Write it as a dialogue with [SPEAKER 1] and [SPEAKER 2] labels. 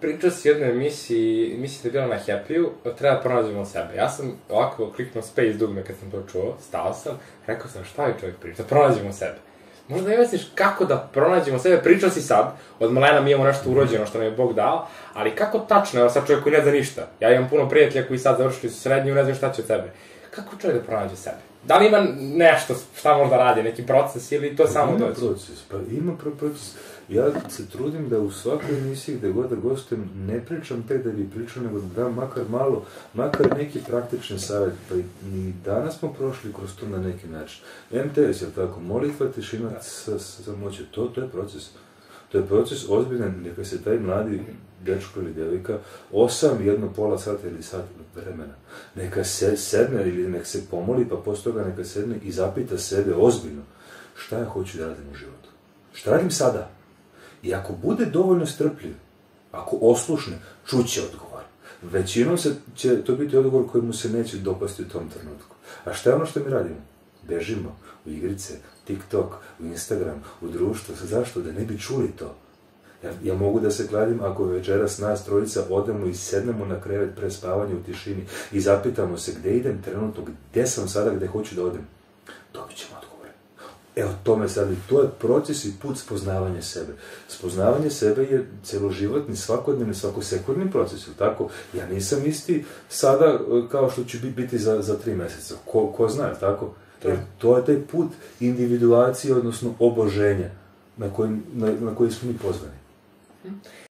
[SPEAKER 1] pričao si u jednoj emisiji da je bila na Happy-u, treba da pronađemo sebe. Ja sam ovako kliknuo space dugme kad sam to čuo, stao sam, rekao sam šta je čovjek priča, da pronađemo sebe. Možda ne misliš kako da pronađemo sebe, pričao si sad, od malena mi imamo nešto urođeno što nam je Bog dao, ali kako tačno, evo sad čovjek koji ne zna ništa, ja imam puno prijatelja koji sad završili su srednju i ne znaju šta će od sebe. Kako čovjek da pronađe sebe? Da li ima nešto šta možda radi, neki proces ili to samo dođe?
[SPEAKER 2] Ima proces. Ja se trudim da u svakoj emisiji gde god da gostujem ne pričam tek da bi pričao, nego da dam makar neki praktični savjet. Pa i danas smo prošli kroz to na neki način. MTS, je tako, molitva, tišina, samoće, to je proces. To je proces ozbiljan, neka se taj mladi dečko ili djevojka 8,5 sata ili sat vremena. Neka se sedne ili nek se pomoli, pa posle toga neka sedne i zapita sebe ozbiljno šta ja hoću da radim u životu. Šta radim sada? I ako bude dovoljno strpljiv, ako oslušne, čuće odgovor. Većinom će to biti odgovor koji mu se neće dopasti u tom trenutku. A šta je ono što mi radimo? Bežimo u igrice, TikTok, u Instagram, u društvo. Zašto? Da ne bi čuli to. Ja mogu da se kladim ako večeras nas trojica odemo i sednemo na krevet pre spavanja u tišini i zapitamo se gde idem trenutno, gde sam sada, gde hoću da odem. Dobit ćemo odgovore. Evo tome sad, to je proces i put spoznavanja sebe. Spoznavanje sebe je celoživotni, svakodnevni, svakosekundni proces, ili tako? Ja nisam isti sada kao što ću biti za 3 meseca. Ko zna, ili tako? Jer to je taj put individuacije, odnosno oboženja na koji smo mi pozvani.